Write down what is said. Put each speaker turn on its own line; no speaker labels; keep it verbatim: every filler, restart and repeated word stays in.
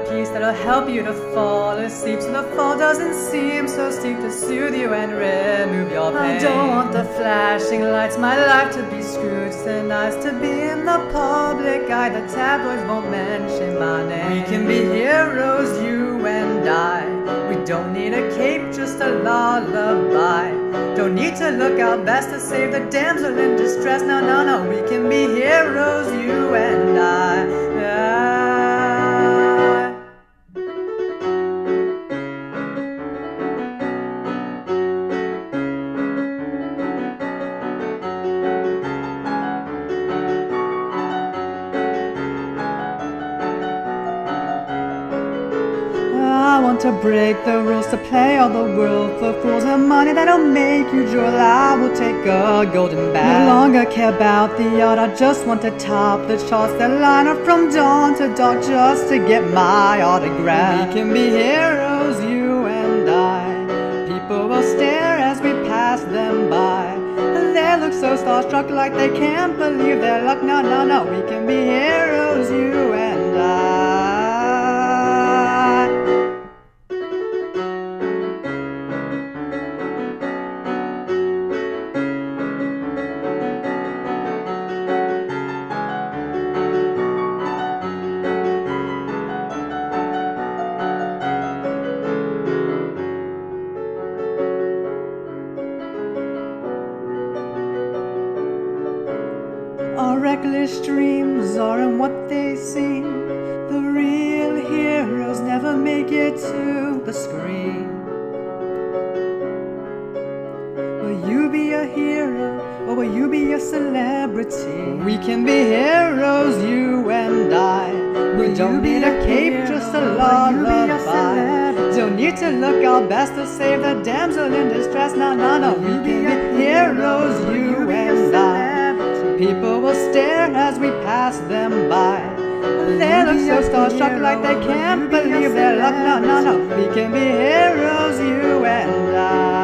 piece that'll help you to fall asleep, so the fall doesn't seem so steep, to soothe you and remove your pain. I don't want the flashing lights, my life to be scrutinized, to be in the public eye. The tabloids won't mention my name. We can be heroes, you and I. We don't need a cape, just a lullaby. Don't need to look our best to save the damsel in distress. No, no, no, we can be heroes, you and I. I I want to break the rules, to play all the world for fools, and money that'll make you drool. I will take a golden bath. No longer care about the art, I just want to top the charts. The line up from dawn to dark just to get my autograph. We can be heroes, you and I. People will stare as we pass them by. They look so starstruck, like they can't believe their luck. No, no, no, we can be heroes, you and I. Our reckless dreams aren't what they seem. The real heroes never make it to the screen. Will you be a hero, or will you be a celebrity? We can be heroes, you and I. We don't need a cape, just a lullaby. Don't need to look our best to save the damsel in distress. No, no, no, we can be heroes, you and I. People will stare as we pass them by. They look so starstruck, like they can't believe their luck. No, no, no, we can be heroes, you and I.